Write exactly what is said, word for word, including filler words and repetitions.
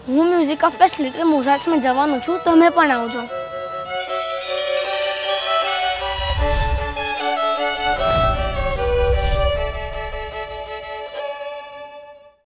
હું music of fest little મોઝાર્ટ્સમાં જવાનું છું, તમે પણ આવજો.